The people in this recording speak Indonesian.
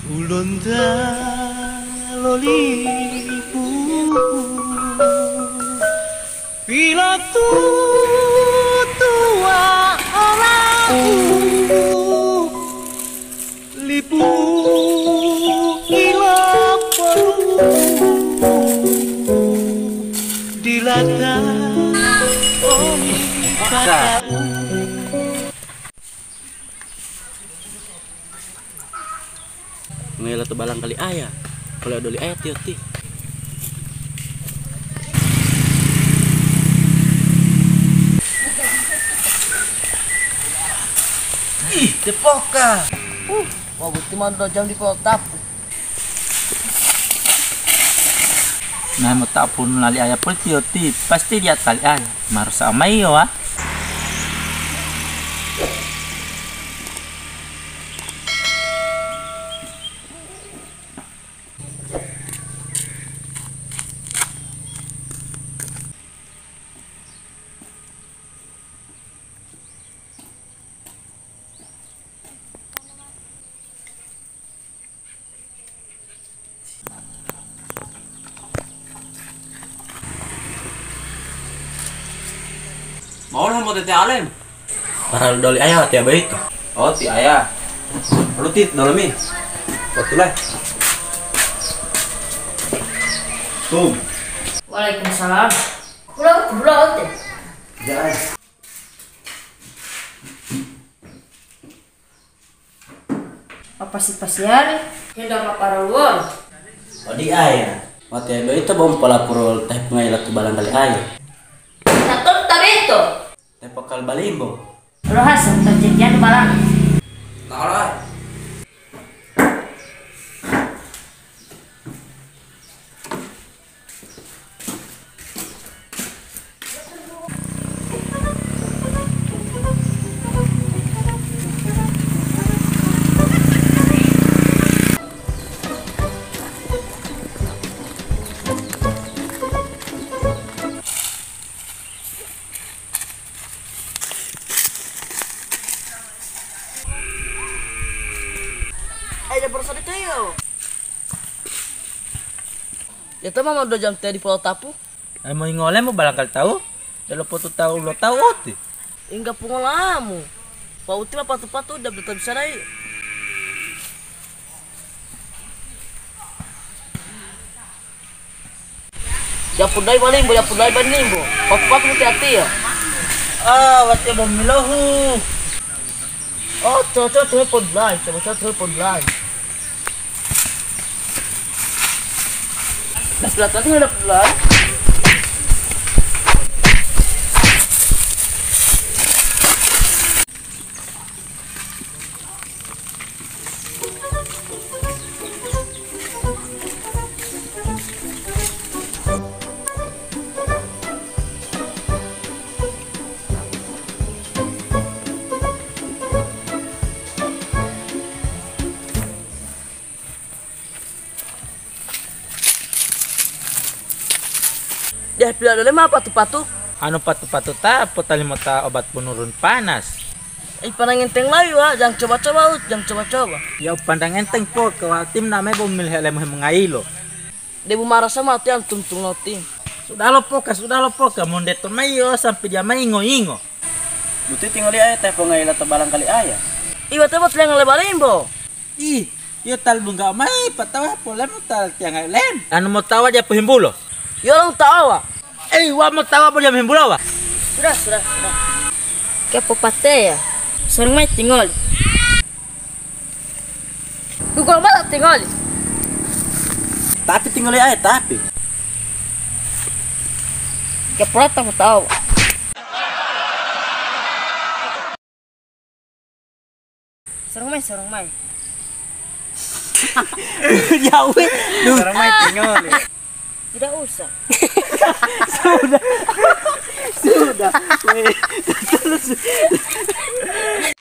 Ulonda lolipu bila tua orangku lipu ila perlu dilata kata. Ngela tu balang kali ayah. Kalau doli ayah tioti. Ih, tepoka. Wah, buti mah 2 jam di protap. Nah, mau tak pun melalui ayah pun tioti. Pasti dia kali ayah. Marus sama iyo ah. Mau lah mau tete alem. Para doli ayah tiap baik. Oh, ti ayah. Lu tit dolamin. Waktu lah. Tum. Waalaikumsalam. Pulau teh. Jangan. Apa sih pasiari? Hendak para luar. Oh di ayah. Waktu itu bom pola purul teh pengai latu balang kali ayah. Satu tabeto. Teh pokal balimbo. Rohas terjadian barang. Nah, Ayo bersama itu yo. Ya tuh mama 2 jam teh di Pulau Tapu. Mau ngoleh mau barangkali tahu. Dalam foto tahu lo tahu ti. Hingga pengolamu. Pak Uti mah patu-patu udah bertahan bisa naik. Ya pudai baling, ya pudai baling bo. Patu-patu hati-hati ya. Ah, wati bom milohu. Oh, coba telepon lain, coba telepon lain. Nah, sebelah tadi ada pelan. Dia bilang dulu mah patu-patu. Anu patu-patu ta potali mata obat penurun panas. Pandang enteng lagi wah, jangan coba-coba, jangan coba-coba. Ya pandang enteng po ke tim namanya bom milih helm mengailo. Dia marah sama tiang tung-tung noting. Sudah lo poka mundet to mayo sampai dia maingo-ingo. butuh tinggal ayah teh pengai latu balang kali ayah. Iwa teh buat lengan lebarin bo. Ih, yo tal bunga mai patawa pola mo tal tiang lem. Anu mau tawa dia pehimbulo. Yo orang tawa. Wa mau tawa po dia pehimbulo wa. Sudah. Kepo pate ya. Sorong mai tinggal. Google malah tinggal. Tapi tinggal ayah tapi. Kepo rata tawa. Sorong mai. Jauh. Sekarang mai tinggal. Tidak usah. Sudah.